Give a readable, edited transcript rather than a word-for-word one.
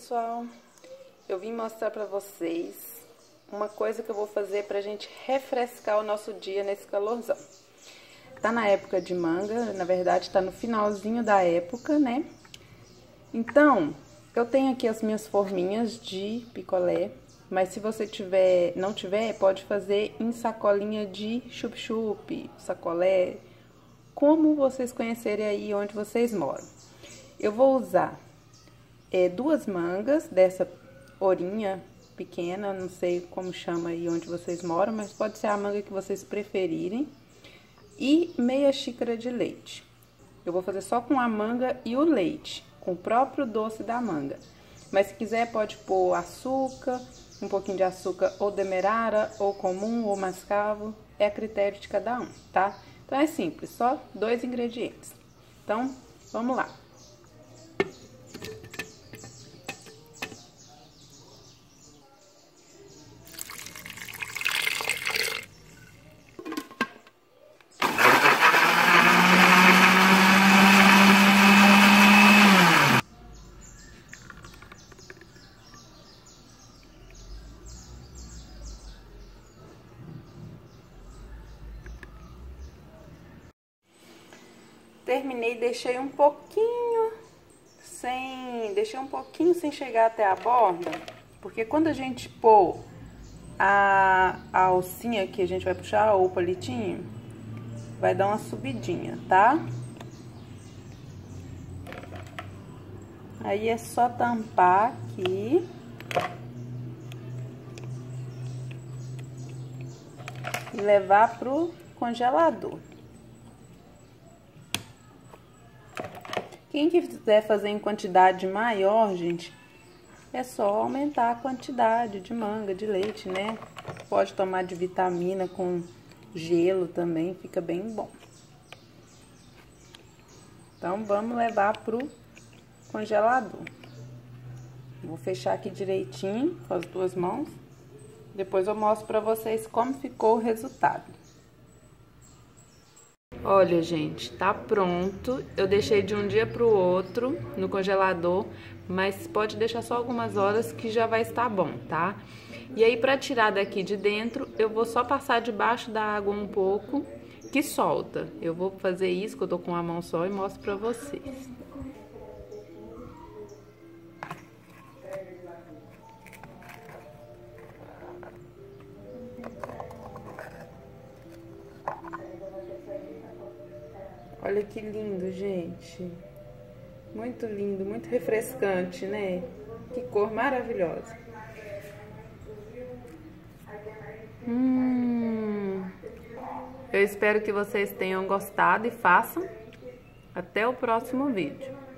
pessoal, eu vim mostrar pra vocês uma coisa que eu vou fazer pra gente refrescar o nosso dia nesse calorzão. Tá na época de manga, na verdade tá no finalzinho da época, né? Então, eu tenho aqui as minhas forminhas de picolé, mas se você não tiver, pode fazer em sacolinha de chup-chup, sacolé, como vocês conhecerem aí onde vocês moram. Eu vou usar duas mangas dessa orinha pequena, não sei como chama aí onde vocês moram, mas pode ser a manga que vocês preferirem. E meia xícara de leite. Eu vou fazer só com a manga e o leite, com o próprio doce da manga. Mas se quiser pode pôr açúcar, um pouquinho de açúcar ou demerara, ou comum, ou mascavo, é a critério de cada um, tá? Então é simples, só 2 ingredientes. Então, vamos lá. Terminei, deixei um pouquinho sem chegar até a borda, porque quando a gente pôr a alcinha que a gente vai puxar, ou o palitinho, vai dar uma subidinha, tá? Aí é só tampar aqui. E levar pro congelador. Quem quiser fazer em quantidade maior, gente, é só aumentar a quantidade de manga, de leite, né? Pode tomar de vitamina com gelo também, fica bem bom. Então, vamos levar pro congelador. Vou fechar aqui direitinho com as duas mãos. Depois eu mostro pra vocês como ficou o resultado. Olha, gente, tá pronto. Eu deixei de um dia pro outro no congelador, mas pode deixar só algumas horas que já vai estar bom, tá? E aí, pra tirar daqui de dentro, eu vou só passar debaixo da água um pouco, que solta. Eu vou fazer isso, que eu tô com uma mão só, e mostro pra vocês. Olha que lindo, gente. Muito lindo, muito refrescante, né? Que cor maravilhosa. Eu espero que vocês tenham gostado e façam. Até o próximo vídeo.